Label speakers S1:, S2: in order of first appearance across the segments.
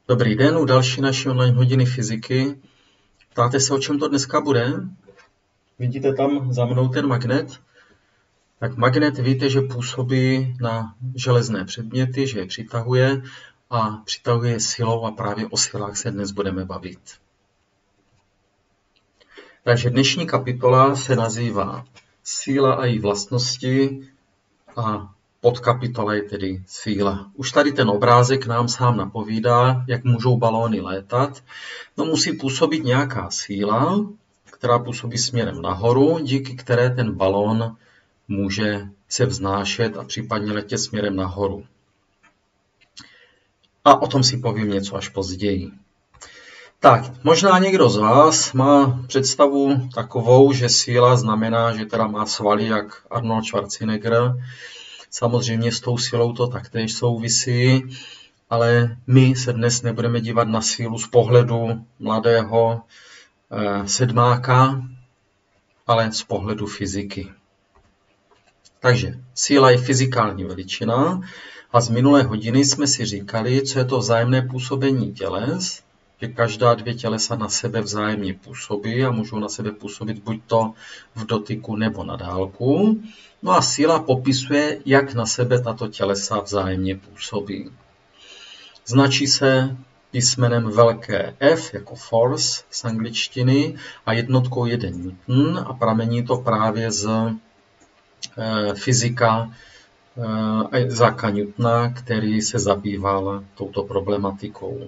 S1: Dobrý den, u další naší online hodiny fyziky. Ptáte se, o čem to dneska bude? Vidíte tam za mnou ten magnet? Tak magnet víte, že působí na železné předměty, že je přitahuje a přitahuje silou a právě o silách se dnes budeme bavit. Takže dnešní kapitola se nazývá Síla a její vlastnosti a podkapitola je tedy síla. Už tady ten obrázek nám sám napovídá, jak můžou balóny létat. No musí působit nějaká síla, která působí směrem nahoru, díky které ten balón může se vznášet a případně letět směrem nahoru. A o tom si povím něco až později. Tak, možná někdo z vás má představu takovou, že síla znamená, že teda má svaly jak Arnold Schwarzenegger. Samozřejmě s tou silou to taktéž souvisí, ale my se dnes nebudeme dívat na sílu z pohledu mladého sedmáka, ale z pohledu fyziky. Takže síla je fyzikální veličina a z minulé hodiny jsme si říkali, co je to vzájemné působení těles, že každá dvě tělesa na sebe vzájemně působí a můžou na sebe působit buď to v dotyku nebo na dálku. No a síla popisuje, jak na sebe tato tělesa vzájemně působí. Značí se písmenem velké F jako force z angličtiny a jednotkou 1 Newton a pramení to právě z fyzika Isaaca Newtona, který se zabýval touto problematikou.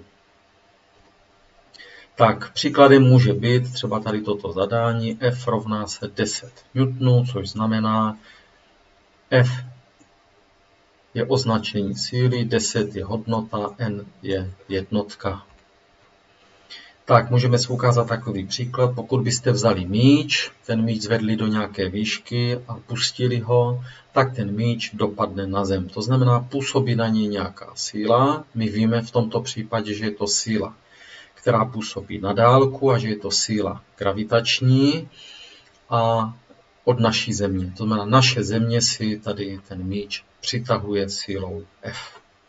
S1: Tak, příkladem může být třeba tady toto zadání F rovná se 10 Newtonů, což znamená F je označení síly, 10 je hodnota, N je jednotka. Tak, můžeme si ukázat takový příklad. Pokud byste vzali míč, ten míč zvedli do nějaké výšky a pustili ho, tak ten míč dopadne na zem. To znamená, působí na něj nějaká síla. My víme v tomto případě, že je to síla, která působí na dálku a že je to síla gravitační a od naší země. To znamená, naše země si tady ten míč přitahuje sílou F.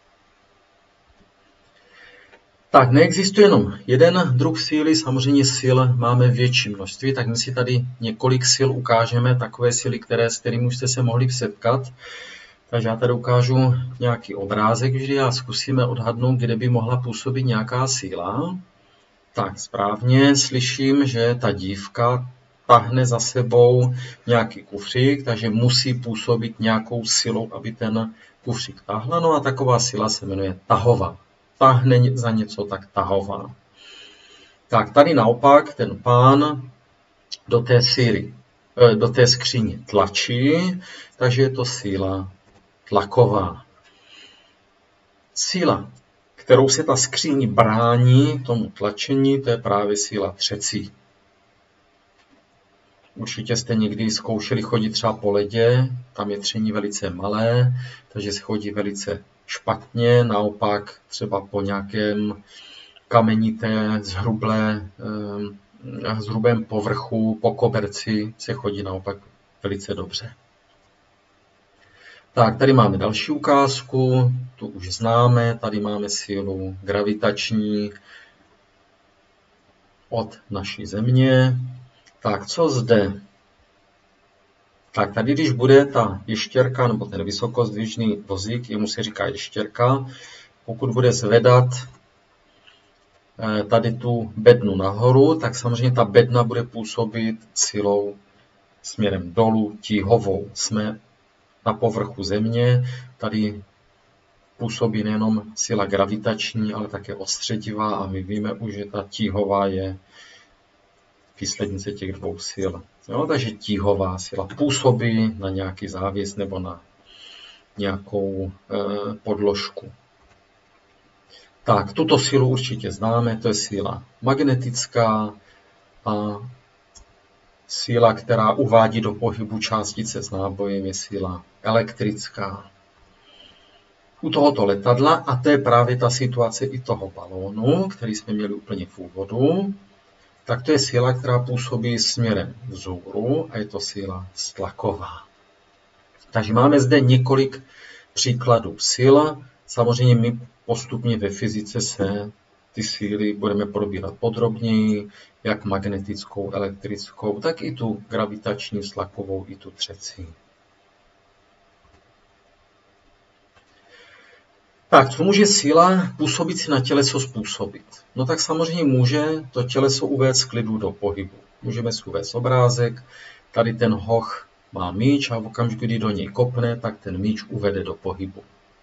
S1: Tak, neexistuje jenom jeden druh síly, samozřejmě sil máme větší množství, tak my si tady několik sil ukážeme, takové síly, s kterými už jste se mohli setkat. Takže já tady ukážu nějaký obrázek vždy a zkusíme odhadnout, kde by mohla působit nějaká síla. Tak, správně slyším, že ta dívka tahne za sebou nějaký kufřík, takže musí působit nějakou silou, aby ten kufřík tahla. No a taková sila se jmenuje tahová. Tahne za něco, tak tahová. Tak tady naopak ten pán do té skříně tlačí, takže je to síla tlaková. Síla, kterou se ta skříň brání tomu tlačení, to je právě síla třecí. Určitě jste někdy zkoušeli chodit třeba po ledě, tam je tření velice malé, takže se chodí velice špatně, naopak třeba po nějakém kamenité, zhrubém povrchu, po koberci se chodí naopak velice dobře. Tak, tady máme další ukázku, tu už známe, tady máme sílu gravitační od naší země. Tak, co zde? Tak, tady když bude ta ještěrka, nebo ten vysokozdvižný vozík, jemu se říká ještěrka, pokud bude zvedat tady tu bednu nahoru, tak samozřejmě ta bedna bude působit silou směrem dolů, tíhovou. Jsme na povrchu země, tady působí nejenom síla gravitační, ale také odstředivá a my víme už, že ta tíhová je výslednice těch dvou sil. Jo, takže tíhová síla působí na nějaký závěs nebo na nějakou podložku. Tak, tuto sílu určitě známe, to je síla magnetická a síla, která uvádí do pohybu částice s nábojem, je síla elektrická. U tohoto letadla, a to je právě ta situace i toho balónu, který jsme měli úplně v úvodu, tak to je síla, která působí směrem vzhůru a je to síla tlaková. Takže máme zde několik příkladů sil. Samozřejmě my postupně ve fyzice se ty síly budeme probírat podrobněji, jak magnetickou, elektrickou, tak i tu gravitační, tlakovou, i tu třecí. Tak, co může síla působící na těleso způsobit? No tak samozřejmě může to těleso uvést z klidu do pohybu. Můžeme si uvést obrázek, tady ten hoch má míč a v okamžiku, kdy do něj kopne, tak ten míč uvede do pohybu.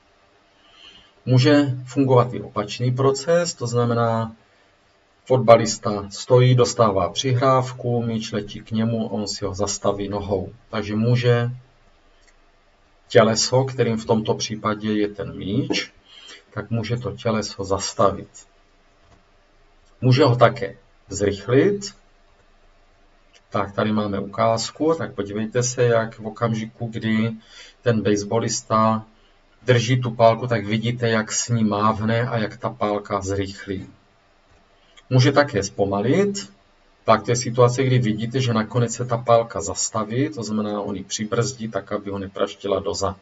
S1: Může fungovat i opačný proces, to znamená, fotbalista stojí, dostává přihrávku, míč letí k němu, on si ho zastaví nohou. Takže může těleso, kterým v tomto případě je ten míč, tak může to těleso zastavit. Může ho také zrychlit. Tak tady máme ukázku, tak podívejte se, jak v okamžiku, kdy ten baseballista drží tu pálku, tak vidíte, jak s ní mávne a jak ta pálka zrychlí. Může také zpomalit. Tak to je situace, kdy vidíte, že nakonec se ta pálka zastaví, to znamená, on ji přibrzdí tak, aby ho nepraštila dozad.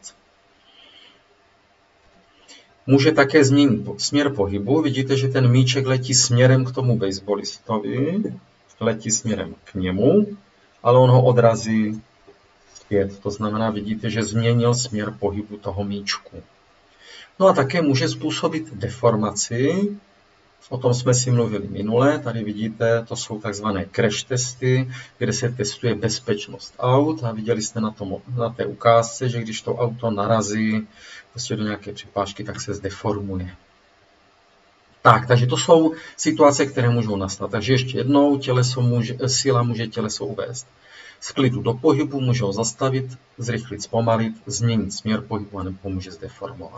S1: Může také změnit směr pohybu. Vidíte, že ten míček letí směrem k tomu baseballistovi, letí směrem k němu, ale on ho odrazí zpět. To znamená, vidíte, že změnil směr pohybu toho míčku. No a také může způsobit deformaci. O tom jsme si mluvili minule. Tady vidíte, to jsou takzvané crash testy, kde se testuje bezpečnost aut. A viděli jste na té ukázce, že když to auto narazí prostě do nějaké připážky, tak se zdeformuje. Tak, takže to jsou situace, které můžou nastat. Takže ještě jednou, síla může těleso uvést z klidu do pohybu, může ho zastavit, zrychlit, zpomalit, změnit směr pohybu, nebo může zdeformovat.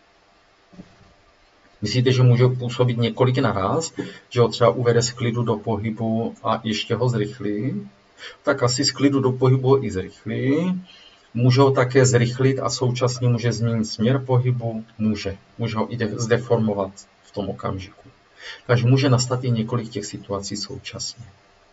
S1: Myslíte, že může působit několik naraz, že ho třeba uvede z klidu do pohybu a ještě ho zrychlí? Tak asi z klidu do pohybu ho i zrychlí. Může ho také zrychlit a současně může změnit směr pohybu? Může ho i zdeformovat v tom okamžiku. Takže může nastat i několik těch situací současně.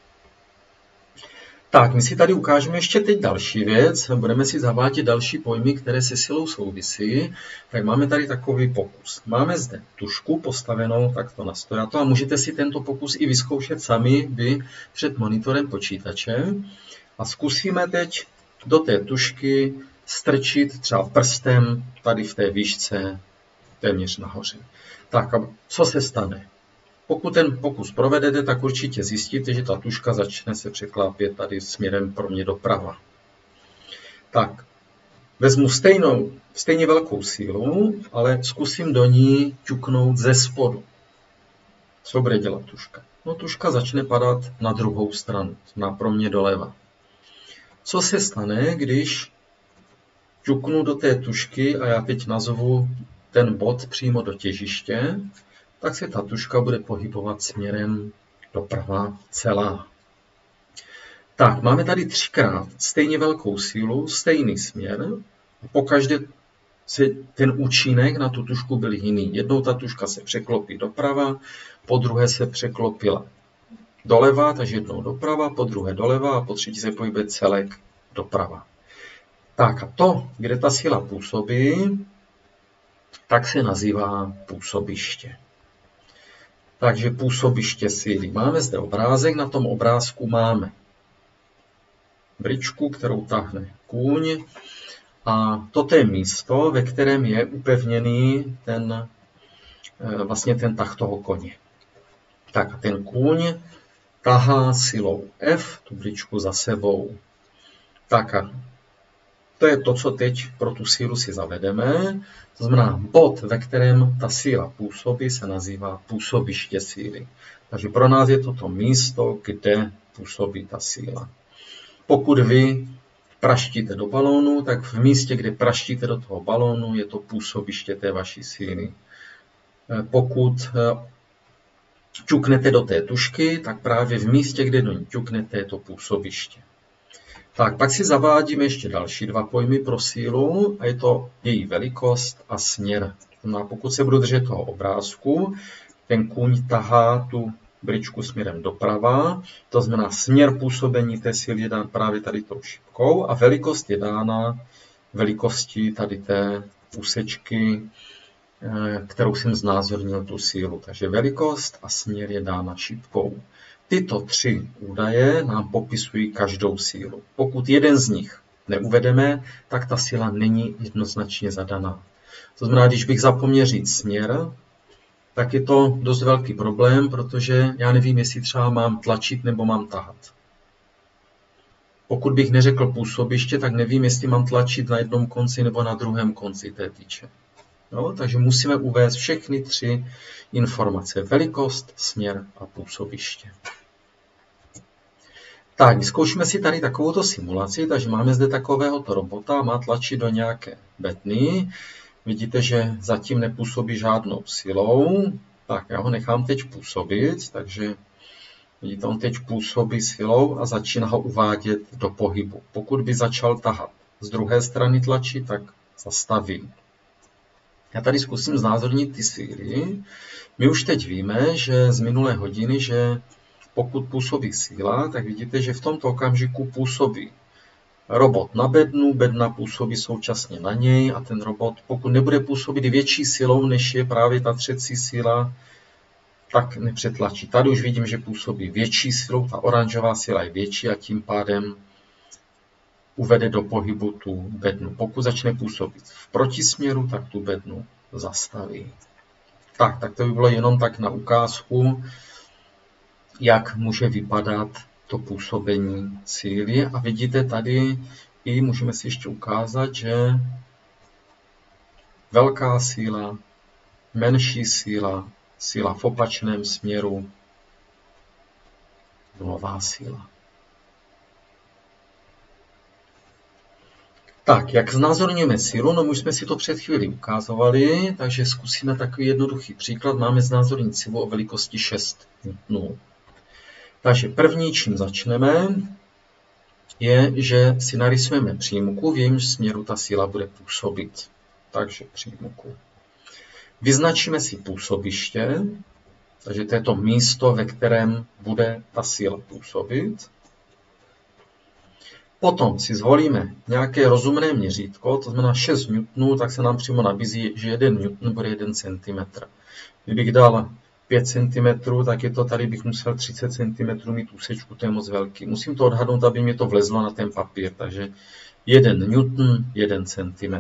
S1: Tak, my si tady ukážeme ještě teď další věc. Budeme si zavádět další pojmy, které se silou souvisí. Tak máme tady takový pokus. Máme zde tužku postavenou takto na stojato a můžete si tento pokus i vyzkoušet sami vy před monitorem počítače. A zkusíme teď do té tužky strčit třeba prstem tady v té výšce téměř nahoře. Tak a co se stane? Pokud ten pokus provedete, tak určitě zjistíte, že ta tužka začne se překlápět tady směrem pro mě doprava. Tak, vezmu stejně velkou sílu, ale zkusím do ní ťuknout ze spodu. Co bude dělat tužka? No, tužka začne padat na druhou stranu, pro mě doleva. Co se stane, když ťuknu do té tužky a já teď nazvu ten bod přímo do těžiště, tak se ta tužka bude pohybovat směrem doprava celá. Tak, máme tady 3krát stejně velkou sílu, stejný směr. Pokaždé ten účinek na tu tužku byl jiný. Jednou ta tužka se překlopí doprava, po druhé se překlopila doleva, takže jednou doprava, po druhé doleva a po třetí se pohybuje celek doprava. Tak a to, kde ta síla působí, tak se nazývá působiště. Takže působiště síly. Máme zde obrázek, na tom obrázku máme bryczku, kterou tahne kůň. A toto je místo, ve kterém je upevněný ten tah toho koně. Tak a ten kůň tahá silou F tu bryczku za sebou. Tak a to je to, co teď pro tu sílu si zavedeme. To znamená, bod, ve kterém ta síla působí, se nazývá působiště síly. Takže pro nás je to místo, kde působí ta síla. Pokud vy praštíte do balónu, tak v místě, kde praštíte do toho balónu, je to působiště té vaší síly. Pokud ťuknete do té tužky, tak právě v místě, kde do ní ťuknete, je to působiště. Tak, pak si zavádíme ještě další 2 pojmy pro sílu a je to její velikost a směr. No a pokud se budu držet toho obrázku, ten kůň tahá tu bryczku směrem doprava, to znamená směr působení té síly je dán právě tady tou šipkou a velikost je dána velikostí tady té úsečky kterou jsem znázornil tu sílu. Takže velikost a směr je dána šipkou. Tyto tři údaje nám popisují každou sílu. Pokud jeden z nich neuvedeme, tak ta síla není jednoznačně zadaná. To znamená, když bych zapomněl říct směr, tak je to dost velký problém, protože já nevím, jestli třeba mám tlačit nebo mám tahat. Pokud bych neřekl působiště, tak nevím, jestli mám tlačit na jednom konci nebo na druhém konci té tyče. No, takže musíme uvést všechny tři informace. Velikost, směr a působiště. Tak, zkoušíme si tady takovouto simulaci, takže máme zde takovéhoto robota, má tlačit do nějaké betny. Vidíte, že zatím nepůsobí žádnou silou. Tak, já ho nechám teď působit, takže vidíte, on teď působí silou a začíná ho uvádět do pohybu. Pokud by začal tahat z druhé strany tlačit, tak zastaví. Já tady zkusím znázornit ty síly. My už teď víme, že z minulé hodiny, že pokud působí síla, tak vidíte, že v tomto okamžiku působí robot na bednu, bedna působí současně na něj a ten robot, pokud nebude působit větší silou, než je právě ta třecí síla, tak nepřetlačí. Tady už vidím, že působí větší silou, ta oranžová síla je větší a tím pádem uvede do pohybu tu bednu. Pokud začne působit v protisměru, tak tu bednu zastaví. Tak to by bylo jenom tak na ukázku, jak může vypadat to působení síly. A vidíte tady i můžeme si ještě ukázat, že velká síla, menší síla, síla v opačném směru, nulová síla. Tak, jak znázorňujeme sílu? No, už jsme si to před chvíli ukázovali, takže zkusíme takový jednoduchý příklad. Máme znázornit sílu o velikosti 6 N. Takže první, čím začneme, je, že si narysujeme přímku, v jejímž směru ta síla bude působit. Takže přímku. Vyznačíme si působiště, takže to je to místo, ve kterém bude ta síla působit. Potom si zvolíme nějaké rozumné měřítko, to znamená 6 N, tak se nám přímo nabízí, že 1 N bude 1 cm. Kdybych dal 5 cm, tak je to tady bych musel 30 cm mít úsečku, to je moc velký. Musím to odhadnout, aby mě to vlezlo na ten papír, takže 1 N, 1 cm.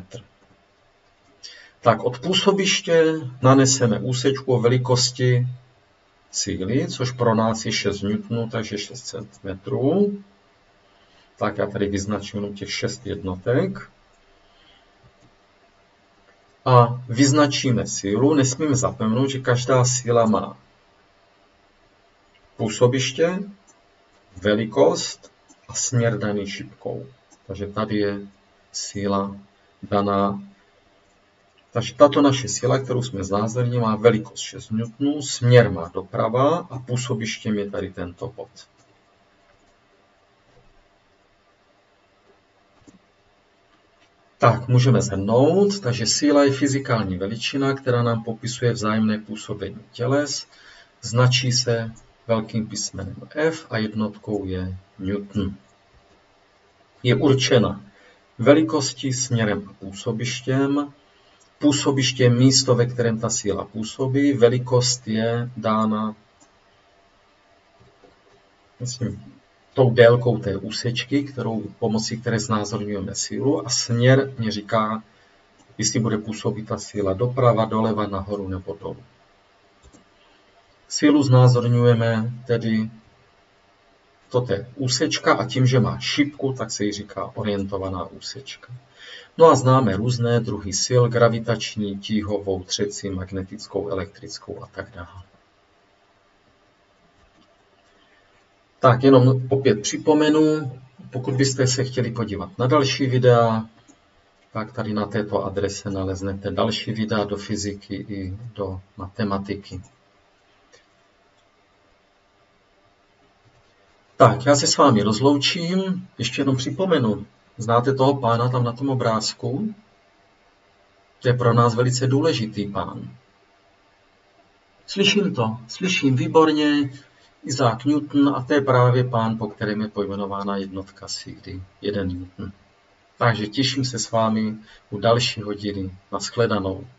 S1: Tak od působiště naneseme úsečku o velikosti síly, což pro nás je 6 N, takže 6 cm. Tak já tady vyznačím těch 6 jednotek. A vyznačíme sílu. Nesmíme zapomenout, že každá síla má působiště, velikost a směr daný šipkou. Takže tady je síla daná. Takže tato naše síla, kterou jsme znázornili, má velikost 6 N, směr má doprava a působištěm je tady tento bod. Tak, můžeme shrnout, takže síla je fyzikální veličina, která nám popisuje vzájemné působení těles, značí se velkým písmenem F a jednotkou je Newton. Je určena velikostí, směrem a působištěm. Působiště je místo, ve kterém ta síla působí, velikost je dána tou délkou té úsečky, pomocí které znázorňujeme sílu, a směr mě říká, jestli bude působit ta síla doprava, doleva, nahoru nebo dolů. Sílu znázorňujeme tedy, toto je úsečka a tím, že má šipku, tak se jí říká orientovaná úsečka. No a známe různé druhy sil, gravitační, tíhovou, třecí, magnetickou, elektrickou a tak dále. Tak jenom opět připomenu, pokud byste se chtěli podívat na další videa, tak tady na této adrese naleznete další videa do fyziky i do matematiky. Tak, já se s vámi rozloučím, ještě jenom připomenu, znáte toho pána tam na tom obrázku? To je pro nás velice důležitý pán. Slyším výborně, Isaac Newton, a to je právě pán, po kterém je pojmenována jednotka síly 1 Newton. Takže těším se s vámi u další hodiny. Nashledanou.